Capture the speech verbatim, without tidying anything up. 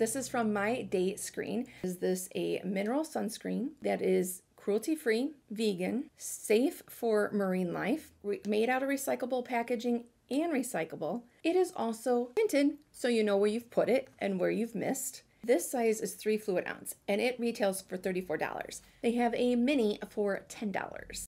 This is from My Day Screen. Is this a mineral sunscreen that is cruelty-free, vegan, safe for marine life, made out of recyclable packaging and recyclable. It is also tinted, so you know where you've put it and where you've missed. This size is three fluid ounce and it retails for thirty-four dollars. They have a mini for ten dollars.